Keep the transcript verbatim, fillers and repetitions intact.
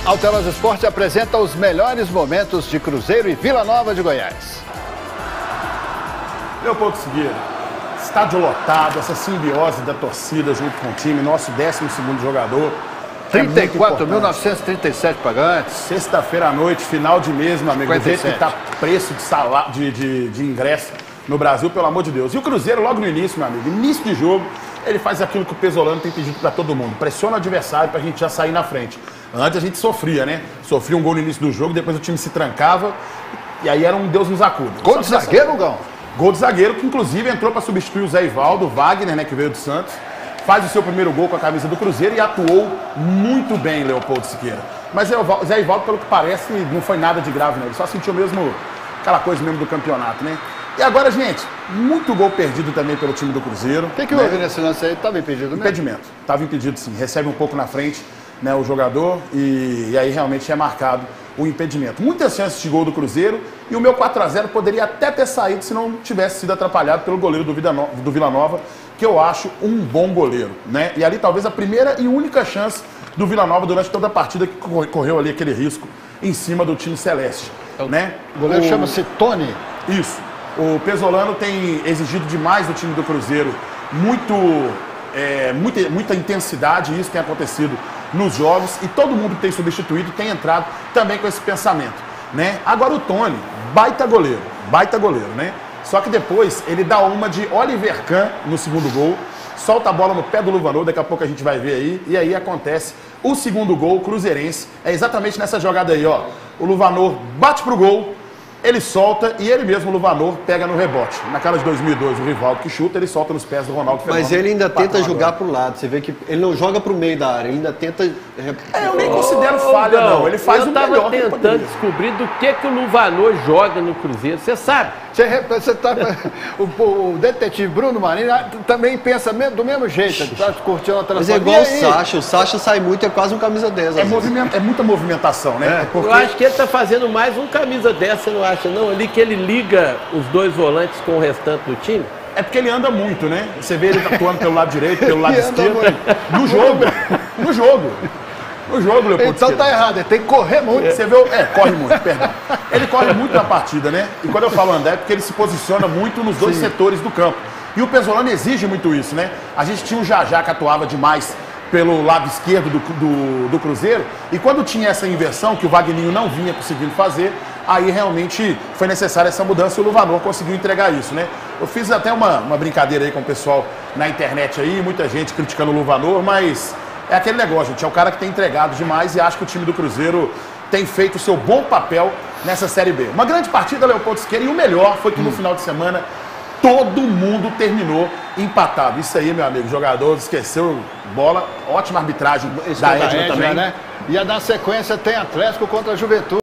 Autelas Esporte apresenta os melhores momentos de Cruzeiro e Vila Nova de Goiás. Leopoldo Siqueira, estádio lotado, essa simbiose da torcida junto com o time, nosso décimo segundo jogador. trinta e quatro mil novecentos e trinta e sete pagantes. Sexta-feira à noite, final de mês, meu amigo. Do jeito que tá preço de, salário, de, de, de ingresso no Brasil, pelo amor de Deus. E o Cruzeiro, logo no início, meu amigo, início de jogo, ele faz aquilo que o Pesolano tem pedido para todo mundo. Pressiona o adversário pra gente já sair na frente. Antes a gente sofria, né? Sofria um gol no início do jogo, depois o time se trancava. E aí era um Deus nos acuda. Gol de zagueiro, Gão? Gol de zagueiro, que inclusive entrou para substituir o Zé Ivaldo, o Wagner, né, que veio do Santos. Faz o seu primeiro gol com a camisa do Cruzeiro e atuou muito bem, Leopoldo Siqueira. Mas o Zé Ivaldo, pelo que parece, não foi nada de grave, né? Ele só sentiu mesmo aquela coisa mesmo do campeonato, né? E agora, gente, muito gol perdido também pelo time do Cruzeiro. O que, que né? houve nesse lance aí? Estava impedido mesmo? Impedimento. Estava impedido, sim. Recebe um pouco na frente, né, o jogador e, e aí realmente é marcado o impedimento. Muitas chances de gol do Cruzeiro e o meu quatro a zero poderia até ter saído se não tivesse sido atrapalhado pelo goleiro do, no... do Vila Nova, que eu acho um bom goleiro, né? E ali talvez a primeira e única chance do Vila Nova durante toda a partida que correu ali aquele risco em cima do time celeste, é o... né? O goleiro o... chama-se Tony. Isso. O Pesolano tem exigido demais do time do Cruzeiro muito, é, muita, muita intensidade, e isso tem acontecido nos jogos, e todo mundo que tem substituído tem entrado também com esse pensamento, né? Agora o Tony, baita goleiro, baita goleiro, né? Só que depois ele dá uma de Oliver Kahn no segundo gol, solta a bola no pé do Luvanor, daqui a pouco a gente vai ver aí, e aí acontece o segundo gol cruzeirense, é exatamente nessa jogada aí, ó. O Luvanor bate pro gol, ele solta e ele mesmo, o Luvanor, pega no rebote. Naquela de dois mil e dois, o Rivaldo que chuta, ele solta nos pés do Ronaldo Fenômeno. Mas ele ainda tenta jogar pro lado. Você vê que ele não joga pro meio da área, ele ainda tenta... É, eu nem considero falha, não. não. Ele faz o melhor. Eu tava tentando descobrir do que, que o Luvanor joga no Cruzeiro. Você sabe? Você, você tá, o, o detetive Bruno Marinho também pensa do mesmo jeito. Tá curtindo a Mas é igual o Sacha. O Sacha sai muito, é quase um camisa dez. É, movimento, é muita movimentação, né? É. Porque... Eu acho que ele tá fazendo mais um camisa dez, você não acha, não? Ali que ele liga os dois volantes com o restante do time. É porque ele anda muito, né? Você vê ele atuando pelo lado direito, pelo lado esquerdo. No jogo. No jogo. No jogo, Leopoldo. Então tá errado, ele tem que correr muito. É. Você vê, é, corre muito, perdão. Ele corre muito na partida, né? E quando eu falo andar é porque ele se posiciona muito nos dois Sim. setores do campo. E o Pesolano exige muito isso, né? A gente tinha um Jajá que atuava demais pelo lado esquerdo do, do, do Cruzeiro, e quando tinha essa inversão, que o Wagninho não vinha conseguindo fazer, aí realmente foi necessária essa mudança e o Luvanor conseguiu entregar isso, né? Eu fiz até uma, uma brincadeira aí com o pessoal na internet aí, muita gente criticando o Luvanor, mas é aquele negócio, gente, é o cara que tem entregado demais e acho que o time do Cruzeiro tem feito o seu bom papel nessa Série B. Uma grande partida, Leopoldo Siqueira, e o melhor foi que no hum. final de semana todo mundo terminou empatado. Isso aí, meu amigo, jogador esqueceu bola, ótima arbitragem Isso da Edna também. Né? E a da sequência tem Atlético contra a Juventude.